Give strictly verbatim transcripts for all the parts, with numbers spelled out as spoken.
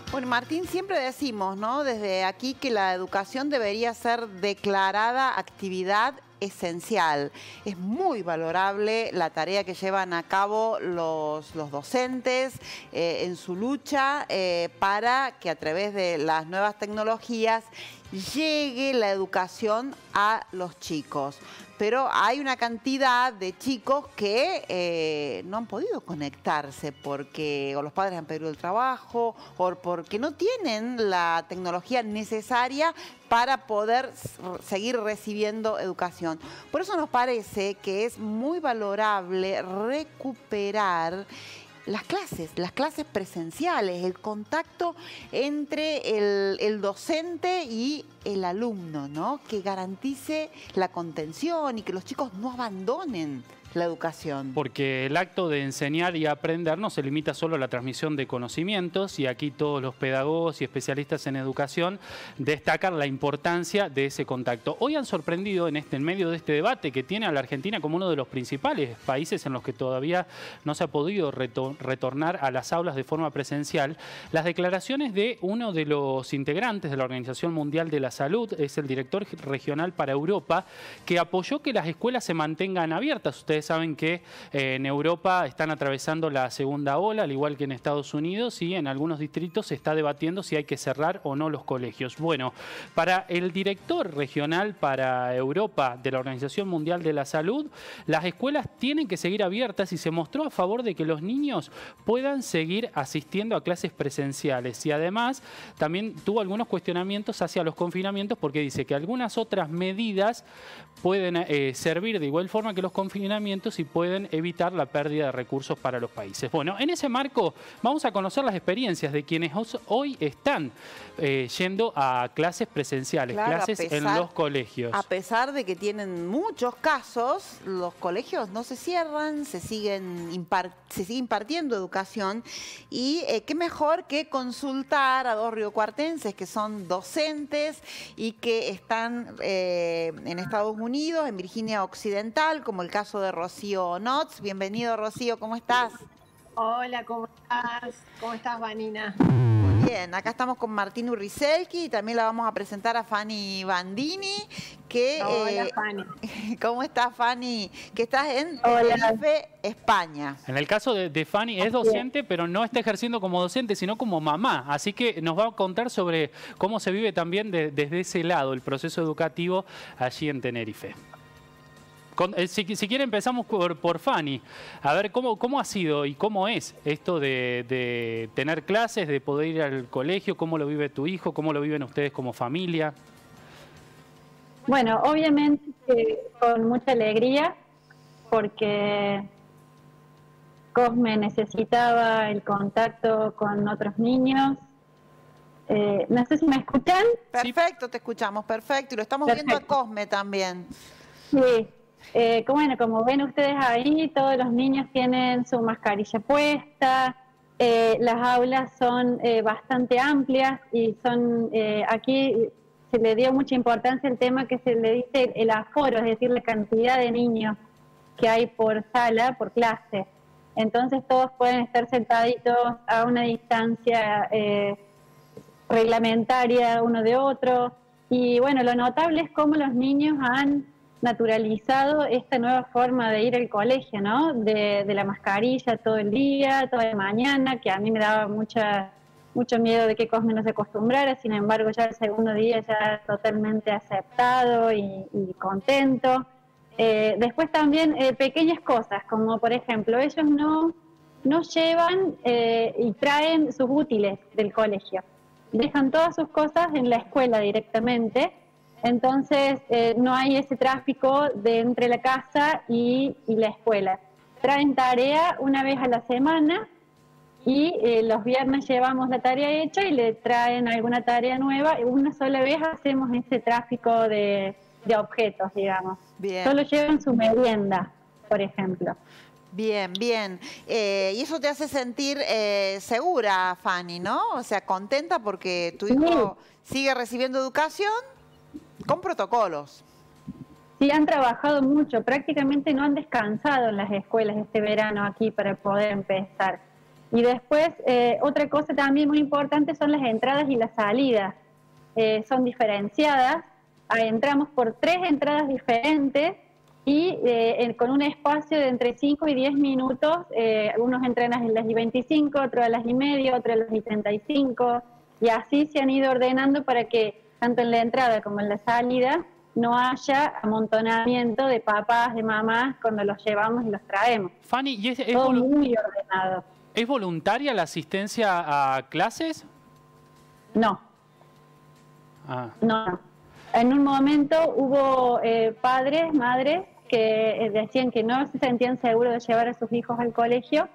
Bueno, Martín, siempre decimos, ¿no?, desde aquí que la educación debería ser declarada actividad esencial. Es muy valorable la tarea que llevan a cabo los, los docentes eh, en su lucha eh, para que a través de las nuevas tecnologías llegue la educación a los chicos. Pero hay una cantidad de chicos que eh, no han podido conectarse porque o los padres han perdido el trabajo o porque no tienen la tecnología necesaria para poder seguir recibiendo educación. Por eso nos parece que es muy valorable recuperar las clases, las clases presenciales, el contacto entre el, el docente y el alumno, ¿no?, que garantice la contención y que los chicos no abandonen la educación. Porque el acto de enseñar y aprender no se limita solo a la transmisión de conocimientos, y aquí todos los pedagogos y especialistas en educación destacan la importancia de ese contacto. Hoy han sorprendido en, este, en medio de este debate que tiene a la Argentina como uno de los principales países en los que todavía no se ha podido retor retornar a las aulas de forma presencial, las declaraciones de uno de los integrantes de la Organización Mundial de la Salud, es el director regional para Europa, que apoyó que las escuelas se mantengan abiertas. Ustedes saben que eh, en Europa están atravesando la segunda ola, al igual que en Estados Unidos, y en algunos distritos se está debatiendo si hay que cerrar o no los colegios. Bueno, para el director regional para Europa de la Organización Mundial de la Salud, las escuelas tienen que seguir abiertas y se mostró a favor de que los niños puedan seguir asistiendo a clases presenciales. Y además también tuvo algunos cuestionamientos hacia los confinamientos porque dice que algunas otras medidas pueden eh, servir de igual forma que los confinamientos y pueden evitar la pérdida de recursos para los países. Bueno, en ese marco vamos a conocer las experiencias de quienes hoy están eh, yendo a clases presenciales, claro, clases pesar, en los colegios. A pesar de que tienen muchos casos, los colegios no se cierran, se siguen impar se sigue impartiendo educación y eh, qué mejor que consultar a dos riocuartenses que son docentes y que están eh, en Estados Unidos, en Virginia Occidental, como el caso de Rocío Notz. Bienvenido, Rocío, ¿cómo estás? Hola, ¿cómo estás? ¿Cómo estás, Vanina? Muy bien, acá estamos con Martín Urrizelki y también la vamos a presentar a Fanny Bandini. Que, Hola, eh, Fanny. ¿Cómo estás, Fanny? Que estás en Tenerife, España. En el caso de, de Fanny, es docente, pero no está ejerciendo como docente, sino como mamá. Así que nos va a contar sobre cómo se vive también de, desde ese lado el proceso educativo allí en Tenerife. Con, eh, si, si quiere empezamos por, por Fanny. A ver, ¿cómo, cómo ha sido y cómo es esto de, de tener clases, de poder ir al colegio? ¿Cómo lo vive tu hijo? ¿Cómo lo viven ustedes como familia? Bueno, obviamente eh, con mucha alegría, porque Cosme necesitaba el contacto con otros niños. Eh, no sé si me escuchan. Perfecto, te escuchamos, perfecto. Y lo estamos perfecto. viendo a Cosme también. Sí. Eh, bueno, como ven ustedes ahí, todos los niños tienen su mascarilla puesta, eh, las aulas son eh, bastante amplias y son, eh, aquí se le dio mucha importancia al tema que se le dice el aforo, es decir, la cantidad de niños que hay por sala, por clase. Entonces todos pueden estar sentaditos a una distancia eh, reglamentaria uno de otro. Y bueno, lo notable es cómo los niños han naturalizado esta nueva forma de ir al colegio, ¿no? De, de la mascarilla todo el día, toda la mañana, que a mí me daba mucha, mucho miedo de que Cosme no se acostumbrara. Sin embargo, ya el segundo día ya totalmente aceptado y, y contento. Eh, después también eh, pequeñas cosas, como por ejemplo, ellos no, no llevan eh, y traen sus útiles del colegio. Dejan todas sus cosas en la escuela directamente. Entonces eh, no hay ese tráfico de entre la casa y, y la escuela. Traen tarea una vez a la semana y eh, los viernes llevamos la tarea hecha y le traen alguna tarea nueva. Y una sola vez hacemos ese tráfico de, de objetos, digamos. Bien. Solo llevan su merienda, por ejemplo. Bien, bien. Eh, y eso te hace sentir eh, segura, Fanny, ¿no? O sea, contenta porque tu hijo sí. sigue recibiendo educación con protocolos. Sí, han trabajado mucho, prácticamente no han descansado en las escuelas este verano aquí para poder empezar. Y después, eh, otra cosa también muy importante son las entradas y las salidas. Eh, son diferenciadas, ah, entramos por tres entradas diferentes y eh, en, con un espacio de entre cinco y diez minutos, eh, unos entran a las y veinticinco, otros a las y media, otros a las y treinta y cinco, y así se han ido ordenando para que tanto en la entrada como en la salida no haya amontonamiento de papás, de mamás cuando los llevamos y los traemos. Fanny, ¿y es, es todo volu- muy ordenado. ¿es voluntaria la asistencia a clases? No. Ah. No, en un momento hubo eh, padres, madres que eh, decían que no se sentían seguros de llevar a sus hijos al colegio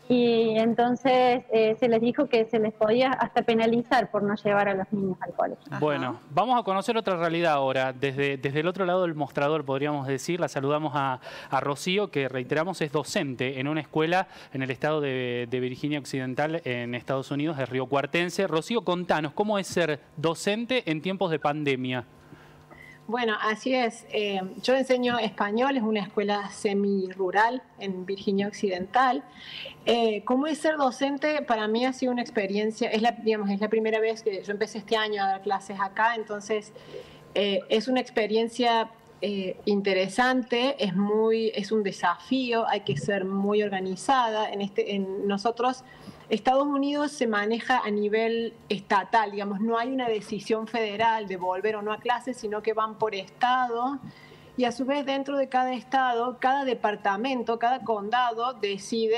y entonces eh, se les dijo que se les podía hasta penalizar por no llevar a los niños al colegio. Ajá. Bueno, vamos a conocer otra realidad ahora. Desde, desde el otro lado del mostrador, podríamos decir, la saludamos a, a Rocío, que reiteramos es docente en una escuela en el estado de, de Virginia Occidental, en Estados Unidos, de Río Cuartense. Rocío, contanos, ¿cómo es ser docente en tiempos de pandemia? Bueno, así es. Eh, yo enseño español, es una escuela semi-rural en Virginia Occidental. Eh, ¿Cómo es ser docente? Para mí ha sido una experiencia, es la, digamos, es la primera vez que yo empecé este año a dar clases acá, entonces eh, es una experiencia eh, interesante, es, muy, es un desafío, hay que ser muy organizada. En este, en nosotros... Estados Unidos se maneja a nivel estatal, digamos, no hay una decisión federal de volver o no a clases, sino que van por estado y a su vez dentro de cada estado, cada departamento, cada condado decide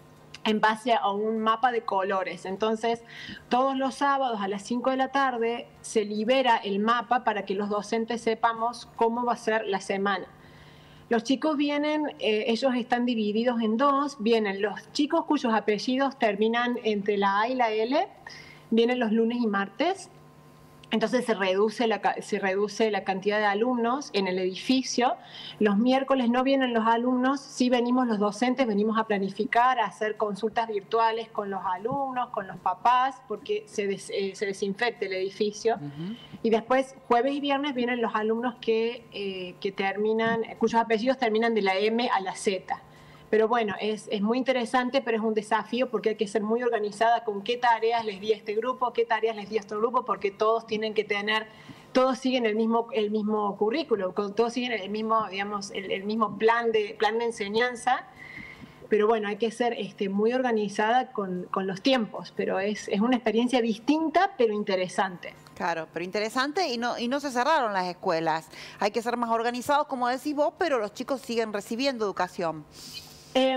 en base a un mapa de colores. Entonces, todos los sábados a las cinco de la tarde se libera el mapa para que los docentes sepamos cómo va a ser la semana. Los chicos vienen, eh, ellos están divididos en dos, vienen los chicos cuyos apellidos terminan entre la A y la L, vienen los lunes y martes, entonces se reduce la, se reduce la cantidad de alumnos en el edificio. Los miércoles no vienen los alumnos, sí venimos los docentes, venimos a planificar, a hacer consultas virtuales con los alumnos, con los papás, porque se, des, eh, se desinfecta el edificio. Uh-huh. Y después, jueves y viernes, vienen los alumnos que, eh, que terminan, cuyos apellidos terminan de la M a la Z. Pero bueno, es, es muy interesante, pero es un desafío porque hay que ser muy organizada con qué tareas les di a este grupo, qué tareas les di a este grupo, porque todos tienen que tener, todos siguen el mismo, el mismo currículo, todos siguen el mismo, digamos, el, el mismo plan de, plan de enseñanza. Pero bueno, hay que ser este, muy organizada con, con los tiempos, pero es, es una experiencia distinta, pero interesante. Claro, pero interesante y no, y no se cerraron las escuelas. Hay que ser más organizados, como decís vos, pero los chicos siguen recibiendo educación. Eh,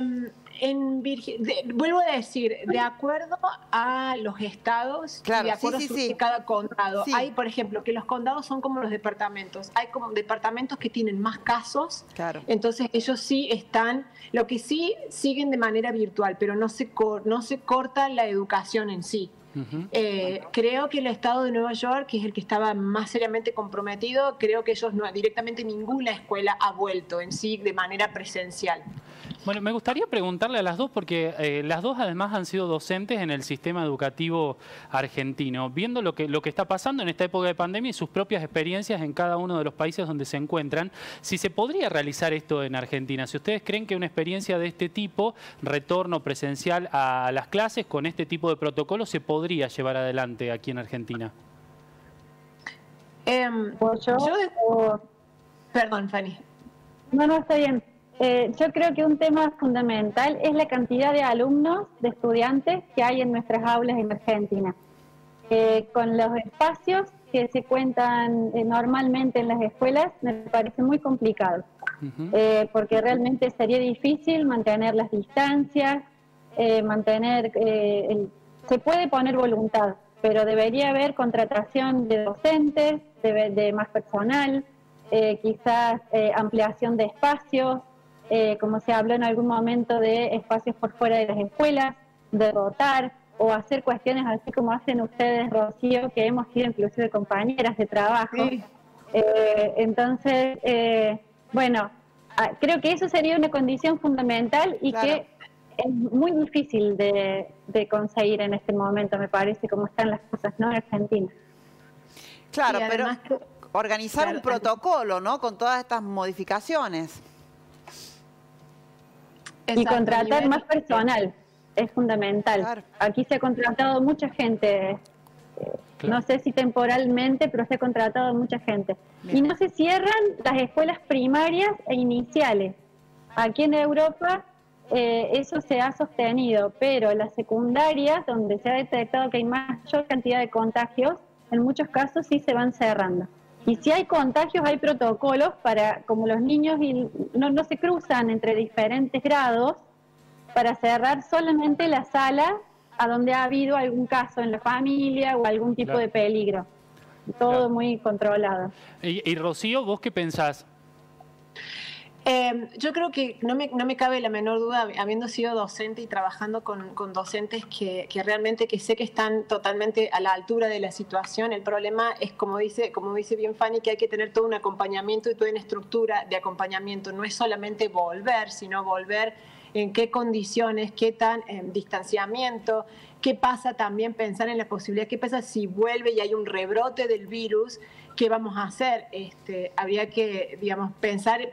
en Virgi- de, vuelvo a decir, de acuerdo a los estados, claro, y de acuerdo sí, sí, a sí. cada condado. Sí. Hay, por ejemplo, que los condados son como los departamentos. Hay como departamentos que tienen más casos, claro. Entonces ellos sí están, lo que sí siguen de manera virtual, pero no se, cor, no se corta la educación en sí. Uh-huh. eh, creo que el estado de Nueva York, que es el que estaba más seriamente comprometido, creo que ellos no, directamente ninguna escuela ha vuelto en sí de manera presencial. Bueno, me gustaría preguntarle a las dos, porque eh, las dos además han sido docentes en el sistema educativo argentino. Viendo lo que, lo que está pasando en esta época de pandemia y sus propias experiencias en cada uno de los países donde se encuentran, si se podría realizar esto en Argentina, si ustedes creen que una experiencia de este tipo, retorno presencial a las clases con este tipo de protocolos, se podría llevar adelante aquí en Argentina. Eh, pues yo, yo o... Perdón, Fanny. No, no, está bien. Eh, yo creo que un tema fundamental es la cantidad de alumnos, de estudiantes que hay en nuestras aulas en Argentina. Eh, con los espacios que se cuentan eh, normalmente en las escuelas, me parece muy complicado, uh-huh. eh, porque realmente sería difícil mantener las distancias, eh, mantener, eh, el, se puede poner voluntad, pero debería haber contratación de docentes, de, de más personal, eh, quizás eh, ampliación de espacios, Eh, como se habló en algún momento de espacios por fuera de las escuelas, de rotar o hacer cuestiones así como hacen ustedes, Rocío, que hemos sido inclusive compañeras de trabajo. Sí. Eh, entonces, eh, bueno, creo que eso sería una condición fundamental y claro. que es muy difícil de, de conseguir en este momento, me parece, como están las cosas, ¿no?, en Argentina. Claro, pero que, organizar claro, un protocolo, ¿no?, con todas estas modificaciones. Y contratar más personal. es fundamental. Claro. Aquí se ha contratado mucha gente, eh, Claro. no sé si temporalmente, pero se ha contratado mucha gente. Bien. Y no se cierran las escuelas primarias e iniciales. Aquí en Europa eh, eso se ha sostenido, pero las secundarias, donde se ha detectado que hay mayor cantidad de contagios, en muchos casos sí se van cerrando. Y si hay contagios, hay protocolos para, como los niños y no, no se cruzan entre diferentes grados, para cerrar solamente la sala a donde ha habido algún caso en la familia o algún tipo Claro. de peligro. Todo Claro. muy controlado. Y, y Rocío, ¿vos qué pensás? Eh, yo creo que no me, no me cabe la menor duda, habiendo sido docente y trabajando con, con docentes que, que realmente que sé que están totalmente a la altura de la situación. El problema es, como dice, como dice bien Fanny, que hay que tener todo un acompañamiento y toda una estructura de acompañamiento. No es solamente volver, sino volver en qué condiciones, qué tan eh, distanciamiento, qué pasa también, pensar en la posibilidad, qué pasa si vuelve y hay un rebrote del virus, qué vamos a hacer. Este, habría que, digamos, pensar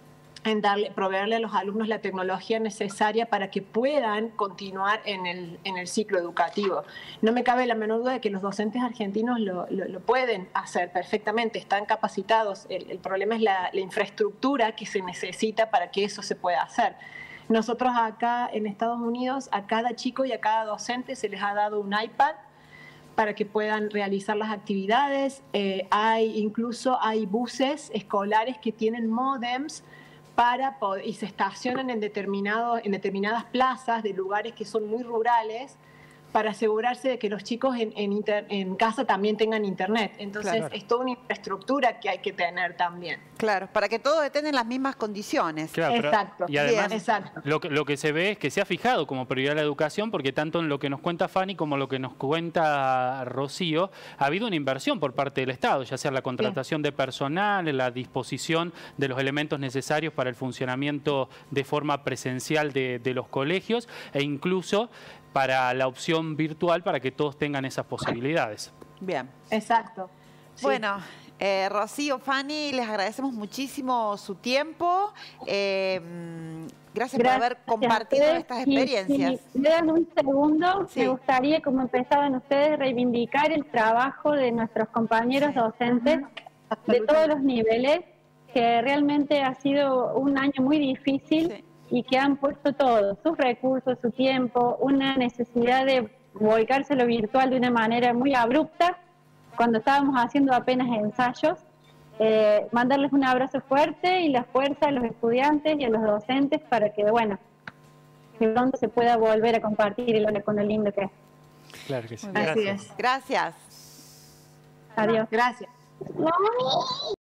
en darle, proveerle a los alumnos la tecnología necesaria para que puedan continuar en el, en el ciclo educativo. No me cabe la menor duda de que los docentes argentinos lo, lo, lo pueden hacer perfectamente, están capacitados. El, el problema es la, la infraestructura que se necesita para que eso se pueda hacer. Nosotros acá en Estados Unidos, a cada chico y a cada docente se les ha dado un iPad para que puedan realizar las actividades. Eh, hay, incluso hay buses escolares que tienen módems para poder, y se estacionan en, determinado, en determinadas plazas de lugares que son muy rurales para asegurarse de que los chicos en, en, inter, en casa también tengan internet. Entonces, Claro. es toda una infraestructura que hay que tener también. Claro, para que todos estén en las mismas condiciones. Claro, pero- Exacto. y además, Bien. Exacto. Lo que, lo que se ve es que se ha fijado como prioridad la educación, porque tanto en lo que nos cuenta Fanny como lo que nos cuenta Rocío, ha habido una inversión por parte del Estado, ya sea la contratación de personal, la disposición de los elementos necesarios para el funcionamiento de forma presencial de, de los colegios e incluso para la opción virtual para que todos tengan esas posibilidades. Bien. Exacto. Sí. Bueno, eh, Rocío, Fanny, les agradecemos muchísimo su tiempo. Eh, gracias, por haber compartido a ustedes. estas Y experiencias. Si me dan un segundo, Sí. me gustaría, como empezaban ustedes, reivindicar el trabajo de nuestros compañeros docentes de todos los niveles, que realmente ha sido un año muy difícil. Sí. Y que han puesto todo, sus recursos, su tiempo, una necesidad de volcarse a lo virtual de una manera muy abrupta, cuando estábamos haciendo apenas ensayos. Eh, mandarles un abrazo fuerte y la fuerza a los estudiantes y a los docentes para que, bueno, que pronto se pueda volver a compartir el, con lo lindo que es. Claro que sí. Muy bien. Así es. Gracias. Adiós. Gracias.